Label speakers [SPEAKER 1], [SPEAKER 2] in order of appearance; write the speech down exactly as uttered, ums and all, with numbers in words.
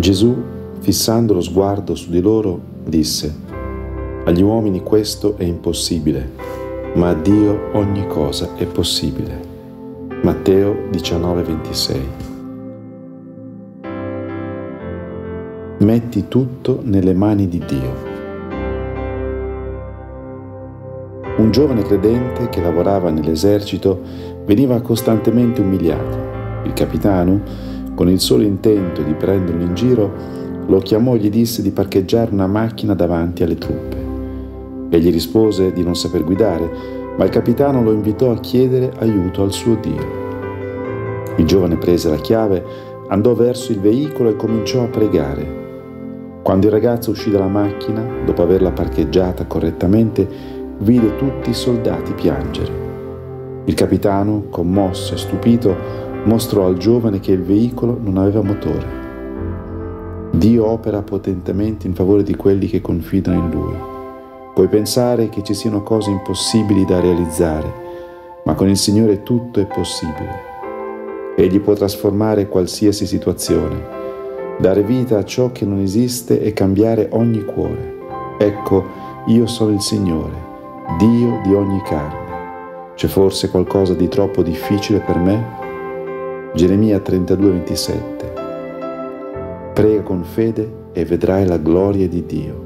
[SPEAKER 1] Gesù, fissando lo sguardo su di loro, disse: agli uomini questo è impossibile, ma a Dio ogni cosa è possibile. Matteo diciannove ventisei. Metti tutto nelle mani di Dio. Un giovane credente che lavorava nell'esercito veniva costantemente umiliato. Il capitano, con il solo intento di prenderlo in giro, lo chiamò e gli disse di parcheggiare una macchina davanti alle truppe. Egli rispose di non saper guidare, ma il capitano lo invitò a chiedere aiuto al suo Dio. Il giovane prese la chiave, andò verso il veicolo e cominciò a pregare. Quando il ragazzo uscì dalla macchina, dopo averla parcheggiata correttamente, vide tutti i soldati piangere. Il capitano, commosso e stupito, mostrò al giovane che il veicolo non aveva motore. Dio opera potentemente in favore di quelli che confidano in Lui. Puoi pensare che ci siano cose impossibili da realizzare, ma con il Signore tutto è possibile. Egli può trasformare qualsiasi situazione, dare vita a ciò che non esiste e cambiare ogni cuore. Ecco, io sono il Signore, Dio di ogni carne. C'è forse qualcosa di troppo difficile per me? Geremia trentadue ventisette. Prega con fede e vedrai la gloria di Dio.